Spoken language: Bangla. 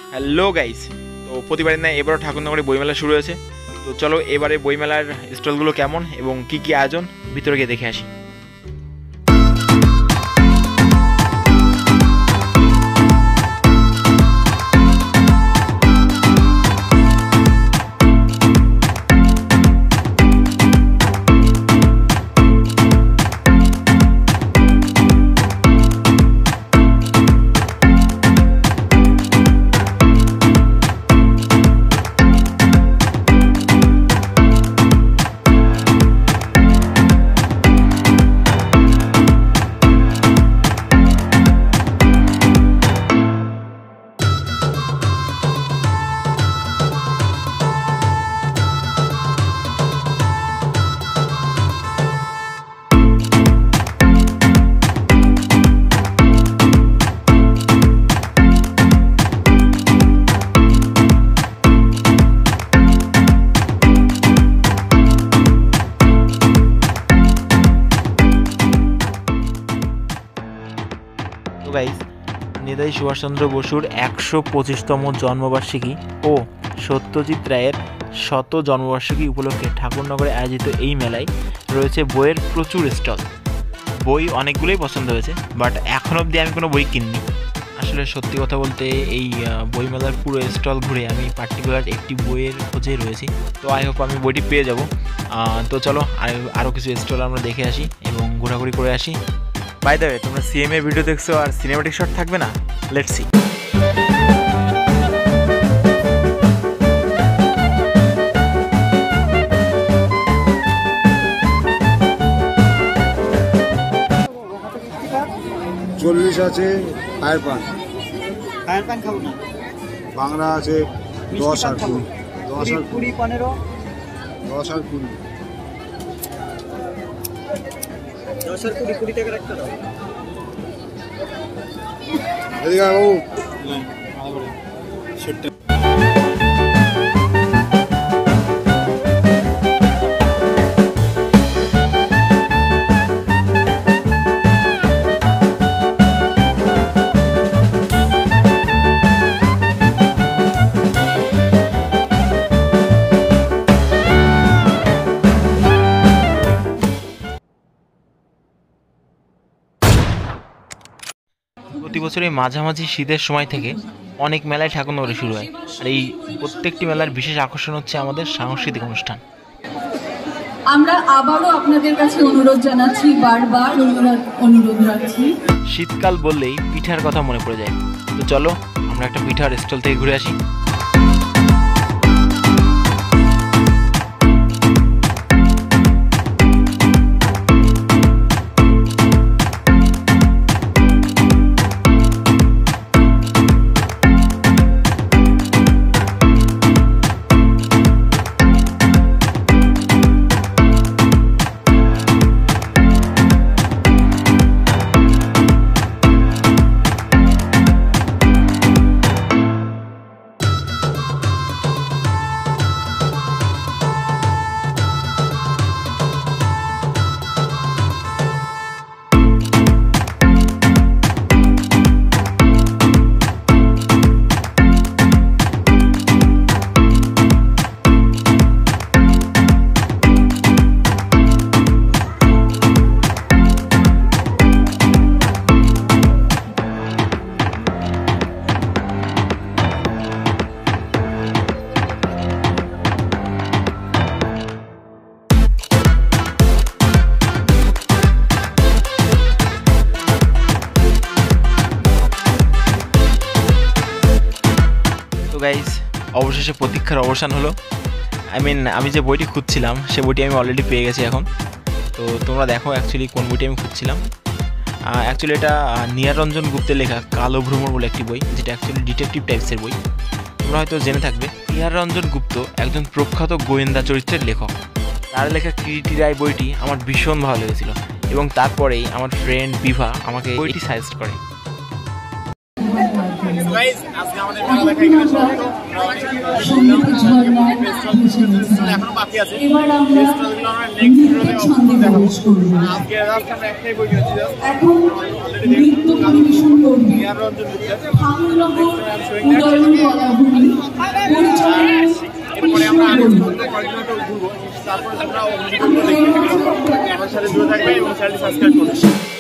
হ্যালো গাইস, তো প্রতিবারের ন্যায় এবারও ঠাকুরনগরে বইমেলা শুরু হয়েছে। তো চলো এবারে বইমেলার স্টলগুলো কেমন এবং কি কি আয়োজন ভিতরে গিয়ে দেখে আসি। তো গাইস, নেতাজি সুভাষচন্দ্র বসুর ১২৫তম জন্মবার্ষিকী ও সত্যজিৎ রায়ের ১০০ জন্মবার্ষিকী উপলক্ষে ঠাকুরনগরে আয়োজিত এই মেলায় রয়েছে বইয়ের প্রচুর স্টল। বই অনেকগুলোই পছন্দ হয়েছে, বাট এখন অবধি আমি কোনো বই কিনিনি। আসলে সত্যি কথা বলতে এই বইমেলার পুরো স্টল ঘুরে আমি পার্টিকুলার একটি বইয়ের খোঁজে রয়েছি। তো আই হোপ আমি বইটি পেয়ে যাব। তো চলো আরও কিছু স্টল আমরা দেখে আসি এবং ঘোরাঘুরি করে আসি। বাই দ্য ওয়ে, তোমরা সিএমএ ভিডিও দেখছো আর সিনেমাটিক শট থাকবে না? Let's see. চল্লিশ আছে ফায়ার পান খাবো না। বাংলা আছে 10 আর 20, 10 আর 20, 15, 10 আর 20। 10 আর 20, 20 টাকার একটা দাও। এদিকে আয় বাবু। প্রতি বছর এই মাঝামাঝি শীতের সময় থেকে অনেক মেলায় ঠাকুরনগরে শুরু হয়, আর এই প্রত্যেকটি মেলার বিশেষ আকর্ষণ হচ্ছে আমাদের সাংস্কৃতিক অনুষ্ঠান। আমরা আবারও আপনাদের কাছে অনুরোধ জানাচ্ছি, বারবার অনুরোধ রাখছি, শীতকাল বললেই পিঠার কথা মনে পড়ে যায়। তো চলো আমরা একটা পিঠার স্টল থেকে ঘুরে আসি। তো গাইস, অবশেষে প্রতীক্ষার অবসান হলো। আমি যে বইটি খুঁজছিলাম সে বইটি আমি অলরেডি পেয়ে গেছি এখন। তো তোমরা দেখো অ্যাকচুয়ালি কোন বইটি আমি খুঁজছিলাম। অ্যাকচুয়ালি এটা নিয়ারঞ্জন গুপ্তের লেখা কালো ভ্রমর বলে একটি বই, যেটা অ্যাকচুয়ালি ডিটেকটিভ টাইপসের বই। তোমরা হয়তো জেনে থাকবে নিয়ারঞ্জন গুপ্ত একজন প্রখ্যাত গোয়েন্দা চরিত্রের লেখক। তার লেখা কিরিটি রায় বইটি আমার ভীষণ ভালো লেগেছিল এবং তারপরেই আমার ফ্রেন্ড বিভা আমাকে বইটি সাজেস্ট করে। গাইস আজকে আমাদের মেলা দেখা এখানে সমাপ্ত। এখনো বাকি আছে, এবার আমরা ফেস্টিভ্যালগুলো আমরা নেক্সট ভিডিওতে ছন্দে দেখাবো। প্রবেশ করব। আজকে জাস্ট আমরা একটাই বই কিনেছি, এখন নৃত্য পরিবেশন করবে রঞ্জন গুপ্তা। ঠাকুরনগর উদয়ন কলাভূমি পরিচালনা এরপরে আমরা আরেকটু করবে। কয়েকদিন ঘুরবো, তারপরে তোমরা অন্য ভিডিওগুলো দেখতে থাকবে। আমার সাথে জুড়ে থাকবে এবং চ্যানেলটি সাবস্ক্রাইব করবে।